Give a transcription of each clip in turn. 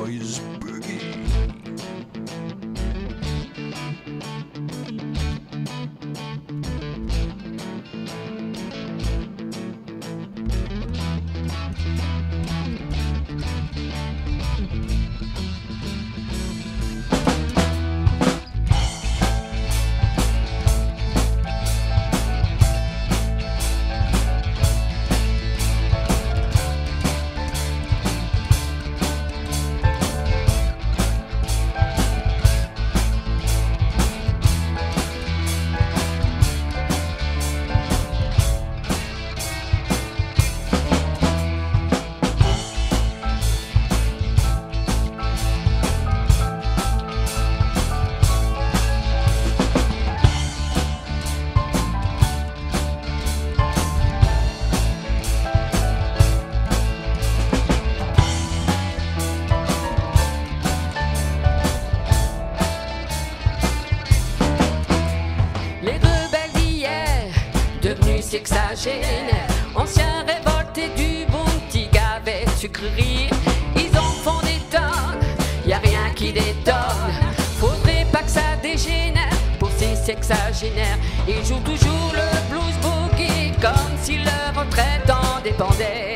Boys Boogie. Sexagénaires, anciens révoltés du bon petit gavet sucrerie, ils en font des tonnes, y a rien qui détonne. Faudrait pas que ça dégénère pour ces sexagénaires. Ils jouent toujours le blues boogie comme si leur retraite en dépendait.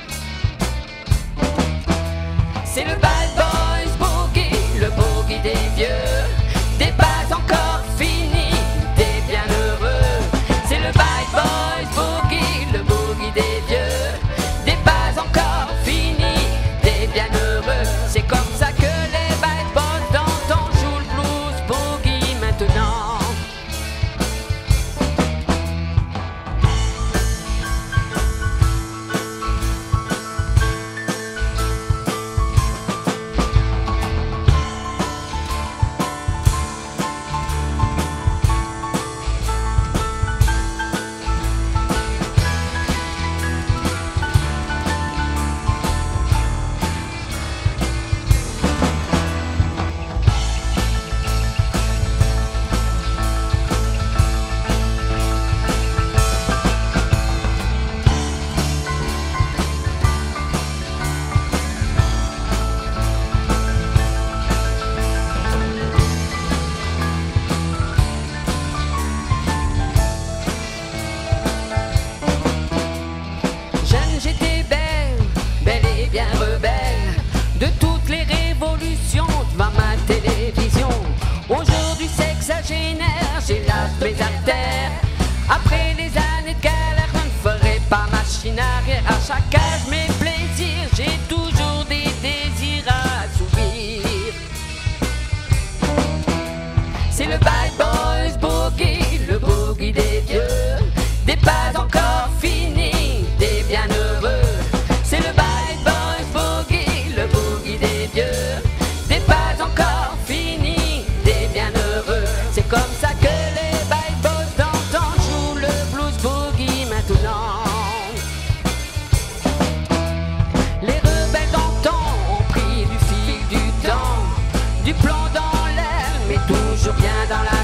C'est le bad boys boogie, le boogie des vieux, des pas encore finis, des bienheureux. C'est le bad boys boogie, le boogie des vieux, des pas encore finis, des bienheureux. C'est comme ça que les bad boys d'antan jouent le blues boogie maintenant. De toutes les révolutions devant ma télévision. Aujourd'hui sexagénaire, j'ai l'âge de mes artères. Après les années de galère, je ne ferai pas machine arrière. À chaque âge mes plaisirs, j'ai toujours des désirs à assouvir. C'est le bad boys boogie, le boogie des vieux, des pas encore finis, des bienheureux. C'est le bad boys boogie, le boogie des vieux, des pas encore finis, des bienheureux. C'est comme ça que les bad boys d'antan jouent le blues boogie maintenant. Les rebelles d'antan ont pris du fil du temps, du plomb dans l'air, mais toujours bien dans la